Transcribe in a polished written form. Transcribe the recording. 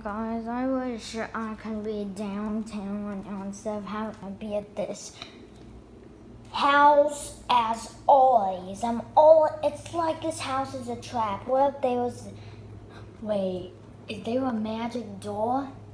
guys, I wish I could be downtown instead of having to be at this house as always. It's like this house is a trap. What if there was, wait, is there a magic door?